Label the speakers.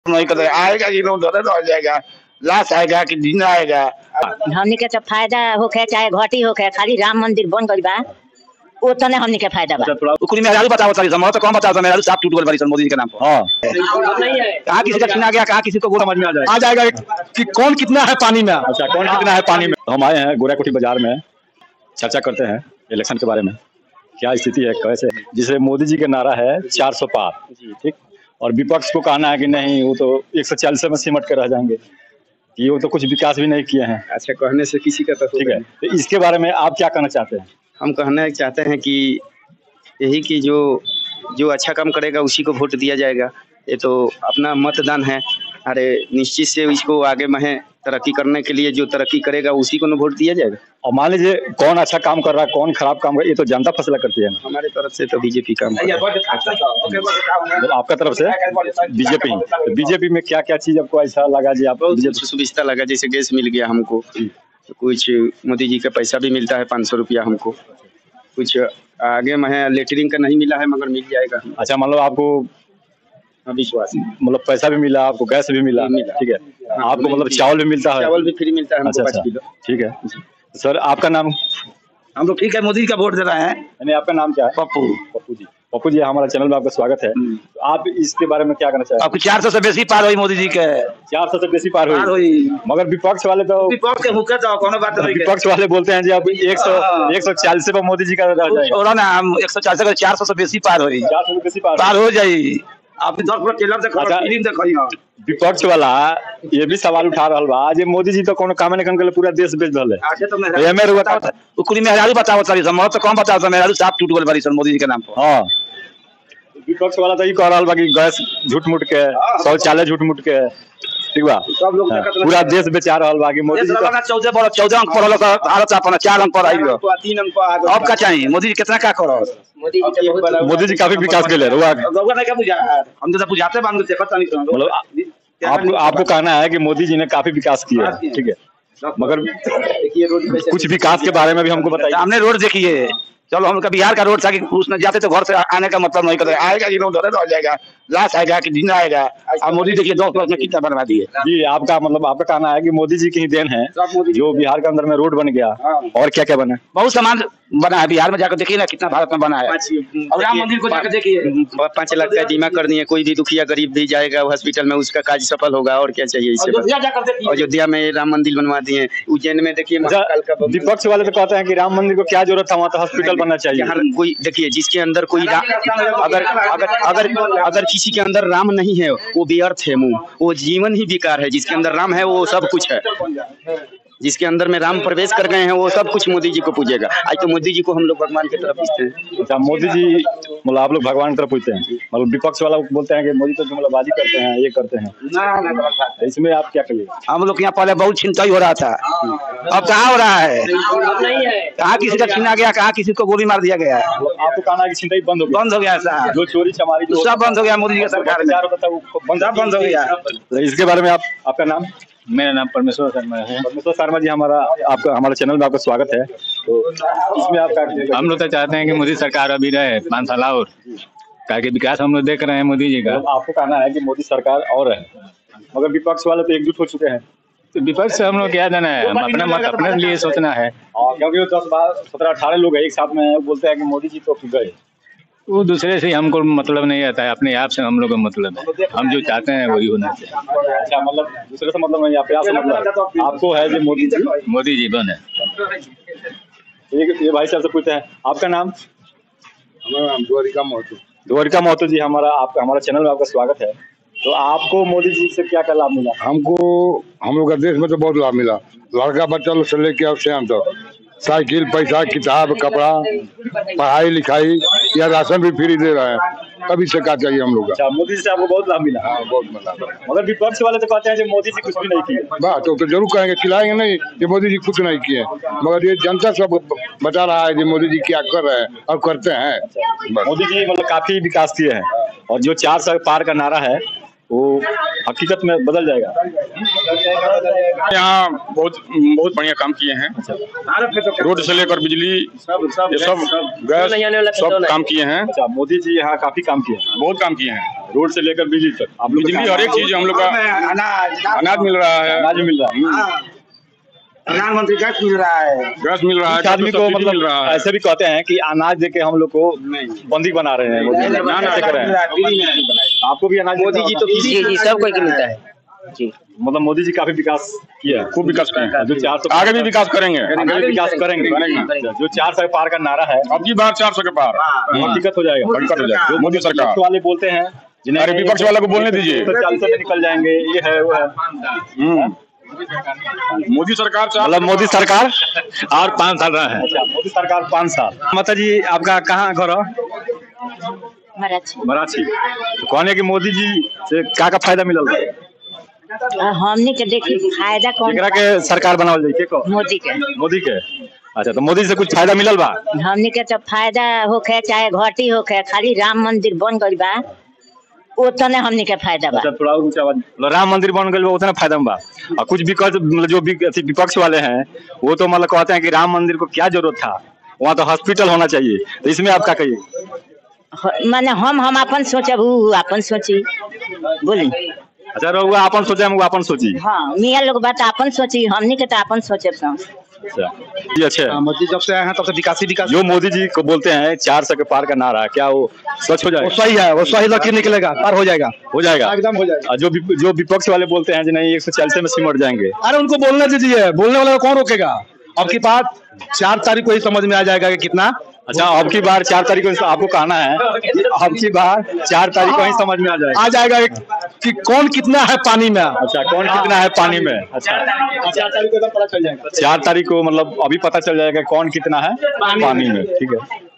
Speaker 1: नहीं कर आएगा कि रह जाएगा, लाश आएगा कि दिन आएगा।
Speaker 2: हमनी के तो फायदा होखे चाहे घटी होखे, खाली राम मंदिर बन गइल बा वो तने हमनी के फायदा बा।
Speaker 1: थोड़ा कुली मेहरारू बताओ सर, हम तो कौन बताओ मेहरारू साफ टूट गइल बारी सर मोदी जी के नाम पर। हां कहां किसी का छीना गया, कहां किसी को वो समझ में आ जाएगा कि कौन कितना है पानी में। अच्छा कौन कितना है पानी में। हम आए हैं गोराकोठी बाजार में, चर्चा करते हैं इलेक्शन के बारे में, क्या स्थिति है कैसे। जिसे मोदी जी का नारा है 400 पार, ठीक, और विपक्ष को कहना है कि नहीं वो तो 140 में सिमट कर रह जाएंगे, कि वो तो कुछ विकास भी नहीं किए हैं।
Speaker 3: अच्छा कहने से किसी का तो
Speaker 1: ठीक है, तो इसके बारे में आप क्या कहना चाहते हैं।
Speaker 3: हम कहना चाहते हैं कि यही कि जो अच्छा काम करेगा उसी को वोट दिया जाएगा। ये तो अपना मतदान है, अरे निश्चित से इसको आगे महे तरक्की करने के लिए जो तरक्की करेगा उसी को न वोट दिया जाएगा।
Speaker 1: और मान लीजिए कौन अच्छा काम कर रहा है कौन खराब काम कर रहा है, ये तो जनता फैसला करती है।
Speaker 3: हमारे तरफ से तो बीजेपी काम कर
Speaker 1: मतलब आपका तरफ से बीजेपी। तो बीजेपी में क्या क्या चीज आपको ऐसा लगा जी आप
Speaker 3: सुविधा लगा, जैसे गैस मिल गया हमको, कुछ मोदी जी का पैसा भी मिलता है 500 रुपया हमको, कुछ आगे में लेटरिन का नहीं मिला है मगर मिल जाएगा।
Speaker 1: अच्छा मतलब आपको
Speaker 3: विश्वास,
Speaker 1: मतलब पैसा भी मिला आपको, गैस भी मिला, ठीक है, आपको मतलब चावल भी मिलता है,
Speaker 3: चावल भी फ्री मिलता है हमको 5 किलो।
Speaker 1: ठीक है सर, आपका नाम।
Speaker 4: हम लोग ठीक है मोदी जी का वोट दे रहे हैं।
Speaker 1: यानी आपका नाम क्या है।
Speaker 4: पप्पू।
Speaker 1: पप्पू जी, पप्पू जी हमारा चैनल में आपका स्वागत है। आप इसके बारे में क्या कहना चाहते हैं।
Speaker 4: आपको 400 से बेसी पार हुई मोदी जी के,
Speaker 1: 400 से बेसी पार हुई, मगर विपक्ष वाले तो
Speaker 4: विपक्ष के हुक्का तो कोनो बात नहीं।
Speaker 1: विपक्ष वाले बोलते हैं जी आप 140 पे मोदी जी का रह जाएगा
Speaker 4: ना, हम 140 का 400 से बेसी पार हुई,
Speaker 1: 400 से बेसी पार
Speaker 4: हो जाई। आप 10 ट्रेलर देखो, फिल्म देखो।
Speaker 1: विपक्ष वाला ये भी सवाल उठा रहा बा जे मोदी जी तो कोनो काम नहीं करके पूरा देश बेच रहले।
Speaker 4: अच्छा तो मेहरारू बताओ, कुली मेहरारू बताओ सर, हम तो कौन बताओ मेहरारू साफ टूट गइल बारी सर मोदी जी के नाम पर। हां
Speaker 1: विपक्ष वाला तो ये कह रहा बा कि गैस झूठ मूठ के, शौचालय झूठ मूठ के, ठीक बा, सब लोग पूरा देश बेचा रहा बा कि मोदी जी 14 अंक पर सर, भारत अपना 4 अंक पर आइलो,
Speaker 3: 3 अंक पर।
Speaker 1: अब का चाहिए मोदी जी कितना का करो। मोदी जी काफी विकास के ले रुआ
Speaker 4: नहीं क्या बुझा, हम तो बुझाते बांध देखो तनी।
Speaker 1: मतलब आपको कहना है कि मोदी जी ने काफी विकास किया है, ठीक है, मगर कुछ विकास के बारे में भी हमको बताइए।
Speaker 4: हमने रोड देखी है, चलो हम बिहार का रोड था कि उसमें जाते तो घर से आने का मतलब नहीं करते, आएगा कि रह जाएगा, लाश आएगा कि दिन आएगा। और मोदी देखिए 10 वर्ष में कितना बर्बादी है।
Speaker 1: जी आपका मतलब आपका कहना है कि मोदी जी की ही देन है जो बिहार के अंदर में रोड बन गया। और क्या क्या बना,
Speaker 4: बहुत सामान बना है बिहार में, जाकर देखिए ना कितना भारत में बना है। और राम मंदिर को जाकर देखिए,
Speaker 3: 5 लाख का बीमा कर दिए, कोई भी दुखिया गरीब भी जाएगा हॉस्पिटल में उसका कार्य सफल होगा। और क्या चाहिए इससे। अयोध्या में राम मंदिर बनवा दिए, उज्जैन में देखिए।
Speaker 1: विपक्ष वाले तो कहते हैं कि राम मंदिर को क्या जरूरत था, वहाँ तो हॉस्पिटल बनना चाहिए।
Speaker 3: कोई देखिए जिसके अंदर कोई अगर किसी के अंदर राम नहीं है वो व्यर्थ है, वो जीवन ही बेकार है। जिसके अंदर राम है वो सब कुछ है, जिसके अंदर में राम प्रवेश कर गए हैं वो सब कुछ मोदी जी को पूजेगा। आज तो मोदी जी को हम लोग भगवान की तरफ पूछते हैं।
Speaker 1: अच्छा मोदी जी मतलब आप लोग भगवान की तरफ पूछते हैं, मतलब विपक्ष वाला बोलते हैं कि मोदी तो जुमलाबाजी करते हैं, ये करते हैं ना, इसमें आप क्या कहिए।
Speaker 4: हम लोग यहाँ पहले बहुत चिंता ही हो रहा था, अब कहाँ हो रहा है, कहाँ किसी का छीना गया, कहाँ किसी को गोली मार दिया गया।
Speaker 1: आपको कहना है कि चिंता ही बंद हो गया सर, जो चोरी चमारी
Speaker 4: सब बंद हो गया मोदी जी की सरकार में, बंद हो गया।
Speaker 1: इसके बारे में आपका नाम।
Speaker 5: मेरा नाम परमेश्वर शर्मा है।
Speaker 1: परमेश्वर शर्मा जी हमारा चैनल में आपका स्वागत है। तो इसमें आप
Speaker 5: हम लोग तो चाहते हैं कि मोदी सरकार अभी रहे 5 साल और, ताकि विकास हम लोग देख रहे हैं मोदी जी का।
Speaker 1: आपको कहना है कि मोदी सरकार और है, मगर विपक्ष वाले तो एकजुट हो चुके हैं।
Speaker 5: तो विपक्ष से हम लोग क्या देना है, अपना मत अपने लिए सोचना है।
Speaker 1: क्योंकि 10, 12, 17, 18 लोग एक साथ में बोलते हैं कि मोदी जी तो गए,
Speaker 5: वो दूसरे से हमको मतलब नहीं आता है, अपने आप से हम लोग का मतलब है, हम जो चाहते हैं वही होना चाहिए।
Speaker 1: अच्छा मतलब दूसरे से मतलब नहीं, अपने आप से मतलब आपको है जो
Speaker 5: मोदी जी बने।
Speaker 1: ये भाई साहब से पूछते हैं आपका नाम।
Speaker 6: हमारा नाम द्वारिका महतो।
Speaker 1: द्वारिका महतो जी हमारा चैनल में आपका स्वागत है। तो आपको मोदी जी से क्या क्या लाभ मिला।
Speaker 6: हमको हम लोग का देश में तो बहुत लाभ मिला, लड़का बच्चा लोग से लेके और सियान तक, साइकिल, पैसा, किताब, कपड़ा, पढ़ाई लिखाई या राशन भी फ्री दे रहे हैं। तभी से क्या चाहिए हम लोग का।
Speaker 1: अच्छा मोदी जी से आपको बहुत लाभ मिला।
Speaker 6: हाँ बहुत मिला,
Speaker 1: मगर विपक्ष वाले तो कहते हैं कि मोदी जी कुछ भी नहीं किए।
Speaker 6: बात तो जरूर कहेंगे, खिलाएंगे नहीं कि मोदी जी कुछ नहीं किए, मगर ये जनता सब बता रहा है कि मोदी जी क्या कर रहे हैं और करते हैं।
Speaker 1: मोदी जी मतलब काफी विकास किए हैं, और जो 400 पार का नारा है वो हकीकत में बदल जाएगा।
Speaker 7: यहाँ बहुत बढ़िया काम किए हैं, रोड से लेकर बिजली सब गैस सब काम किए हैं।
Speaker 1: अच्छा मोदी जी यहाँ काफी काम किए हैं,
Speaker 7: बहुत काम किए हैं। रोड से लेकर बिजली तक, आप लोग बिजली हर एक चीज हम लोग का अनाज मिल रहा है,
Speaker 1: अनाज मिल रहा है,
Speaker 4: प्रधानमंत्री गैस मिल रहा है,
Speaker 7: गैस मिल रहा है,
Speaker 1: आदमी को
Speaker 7: सब्सिडी मिल रहा
Speaker 1: मतलब
Speaker 7: है।
Speaker 1: ऐसे भी कहते हैं कि अनाज देके हम लोग को बंदी बना रहे हैं, कैसे कर रहे हैं? आपको भी अनाज
Speaker 3: मोदी जी तो
Speaker 2: जी सब कोई के मिलता है जी।
Speaker 1: मतलब मोदी जी काफी विकास किया है,
Speaker 7: खूब विकास किए हैं,
Speaker 1: जो 400
Speaker 7: आगे भी विकास करेंगे।
Speaker 1: आगे भी विकास करेंगे। जो 400 पार का नारा है
Speaker 7: अब की बार 400 के पार
Speaker 1: हकीकत हो जाएगा,
Speaker 7: हकीकत हो जाएगा।
Speaker 1: जो
Speaker 7: मोदी सरकार
Speaker 1: विपक्ष वाले बोलते हैं जिन्हें
Speaker 7: अरे विपक्ष वाला को बोलने दीजिए।
Speaker 1: 400 में निकल जाएंगे, ये है वो है।
Speaker 7: मोदी सरकार
Speaker 1: मतलब मोदी सरकार और 5 साल रहा है। अच्छा, मोदी सरकार 5 साल। माता जी आपका कहाँ घर है? मराठी। तो कहने की मोदी जी से क्या फायदा मिलल?
Speaker 2: हमने के देखी फायदा कौन
Speaker 1: एकरा के सरकार बनावल जाई के को? मोदी के। अच्छा, तो मोदी से कुछ फायदा मिलल बा?
Speaker 2: हमने के तो फायदा होखे चाहे घटी होखे, खाली राम मंदिर बन गइल बा उतने हमने के फायदा बा।
Speaker 1: अच्छा, थोड़ा ऊंचा आवाज। मतलब राम मंदिर बन गइल बा उतना फायदा बा। और कुछ विपक्ष वाले हैं वो तो मतलब कहते हैं कि राम मंदिर को क्या जरूरत था, वहाँ तो हॉस्पिटल होना चाहिए। तो इसमें आप क्या कहिए?
Speaker 2: माने हम अपन सोचब, उ अपन सोची बोली।
Speaker 1: अच्छा, रहुआ अपन सोचे, हम अपन सोची।
Speaker 2: हाँ, मियाँ लोग बात अपन सोची, हमने के तो अपन सोचे।
Speaker 1: अच्छा जी। अच्छा,
Speaker 4: मोदी जब से आए हैं तब से विकास ही विकास।
Speaker 1: जो मोदी जी को बोलते हैं 400 के पार का नारा, क्या वो सच हो जाएगा?
Speaker 4: वो सही है, वो सही लकीर निकलेगा, पार हो जाएगा,
Speaker 1: हो जाएगा,
Speaker 4: एकदम हो जाएगा।
Speaker 1: और जो विपक्ष वाले बोलते हैं कि नहीं 140 में सिमट जाएंगे।
Speaker 4: अरे उनको बोलने दीजिए, बोलने वाले को कौन रोकेगा? अब की बात 4 तारीख को ही समझ में आ जाएगा कि कितना।
Speaker 1: अच्छा, अब की बार 4 तारीख को आपको कहना है, अब की बार 4 तारीख को ही समझ में आ जाएगा
Speaker 4: कि कौन कितना है पानी में।
Speaker 1: अच्छा, कौन कितना है पानी में। अच्छा,
Speaker 4: 4 तारीख को पता चल जाएगा।
Speaker 1: 4 तारीख को मतलब अभी पता चल जाएगा कौन कितना है पानी में। ठीक है।